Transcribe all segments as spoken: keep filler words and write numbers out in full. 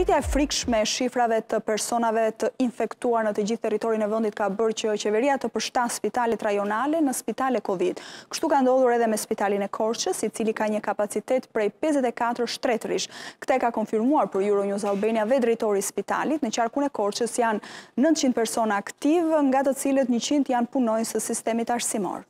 Rritja e frikshme e shifrave të personave të infektuar në të gjithë territorin e vendit ka bërë që qeveria të përshtat spitalet rajonale në spitale Covid. Kështu ka ndodhur edhe me spitalin e Korçës, i cili ka një kapacitet prej pesëdhjetë e katër shtretërish. Këtë ka konfirmuar për Euronews Albania dhe drejtori i spitalit. Në qarkun e Korçës janë nëntëqind persona aktiv, nga të cilët njëqind janë punonjës së sistemit arsimor.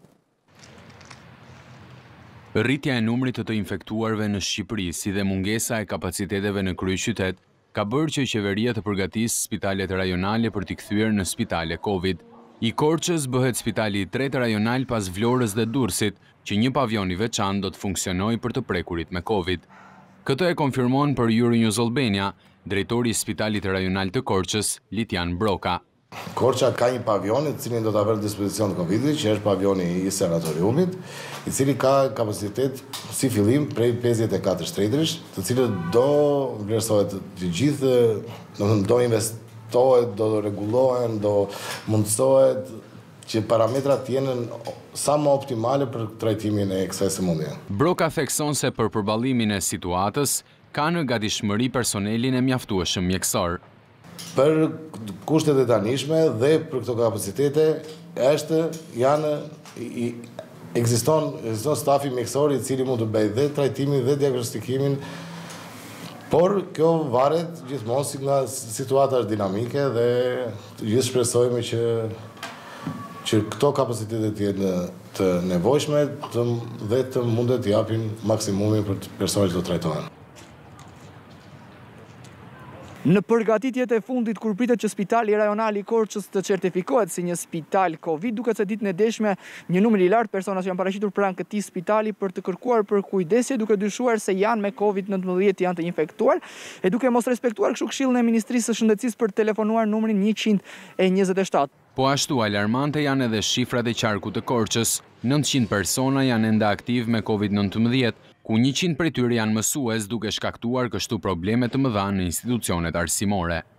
Rritja e numrit të të infektuarve në Shqipëri, si dhe mungesa e kapaciteteve në kryeqytet, ka bërë që qeveria të përgatisë spitalet rajonale për t'i kthyer në spitale Covid. I Korçës bëhet spitali i tretë rajonal pas Vlorës dhe Durrësit, që një pavion i veçantë do të funksionojë për të prekurit me Covid. Këtë e konfirmon për Euronews Albania drejtori i spitalit rajonal të Korçës, Litjan Broka. Korça ka një pavion i cili do ta vërë dispozicion të Covidit, që është pavioni i sanatoriumit, i cili ka kapacitet si fillim prej pesëdhjetë e katër shtretërish, të cilët do vlerësohet të gjithë, do investohet, do rregullohen, do mundësohet që parametrat jenë sa më optimale për trajtimin e kësaj sëmundje. Broka thekson se për përballimin e situatës ka në gatishmëri personelin e mjaftueshëm mjekësor. Për kushtet e tanishme dhe për këto kapacitete është janë i, ekziston ekziston stafi mjekësor i cili mund të bëjë dhe trajtimin dhe diagnostikimin, por kjo varet gjithmonë nga situata është dinamike dhe gjithë shpresojmë që që këto kapacitete të jenë të nevojshme të, dhe të mundet të japin maksimumin për personat që do trajtohen. Në përgatitjet e fundit, kur pritet që spitali rajonal i Korçës të certifikohet si një spital Covid, duket se ditën e deshme një numër i lartë persona që janë paraqitur pranë këtij spitali për të kërkuar për kujdesje, duke dyshuar se janë me Covid nëntëmbëdhjetë janë të infektuar, e duke mos respektuar kështu këshillin e Ministrisë së Shëndetësisë për të telefonuar numrin njëqind e njëzet e shtatë. Po ashtu alarmante janë edhe shifrat e qarkut të Korçës. nëntëqind persona janë ende aktiv me Covid nëntëmbëdhjetë, ku njëqind prej tyre janë mësues, duke shkaktuar kështu probleme të mëdha në institucionet arsimore.